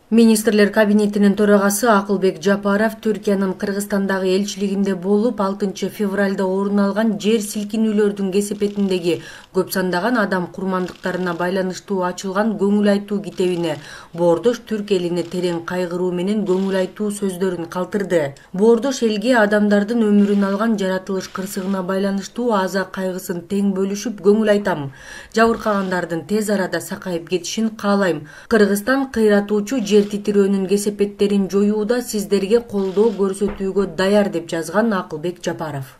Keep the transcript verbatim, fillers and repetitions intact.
Министрлер кабинетинин төрагасы Акылбек Жапаров Түркиянын Кыргызстандагы элчилигинде болуп, алтынчы февралда орун алган жер силкинүүлөрдүн кесепетиндеги көп сандаган адам курмандыктарына байланыштуу ачылган көңүл айтуу китебине Боордош түрк элине терең кайгыруу менен көңүл айтуу сөздөрүн калтырды. Боордош элге адамдардын өмүрүн алган жаратылыш кырсыгына байланыштуу аза кайгысын тең бөлүшүп көңүл айтам. Жабыркагандардын тез арада сакайып кетишин каалайм. Кыргызстан кыйратуучу жер титирөөнүн кесепеттерин жоюуда сиздерге колдоо көрсөтүүгө даяр, деп жазган Акылбек Жапаров.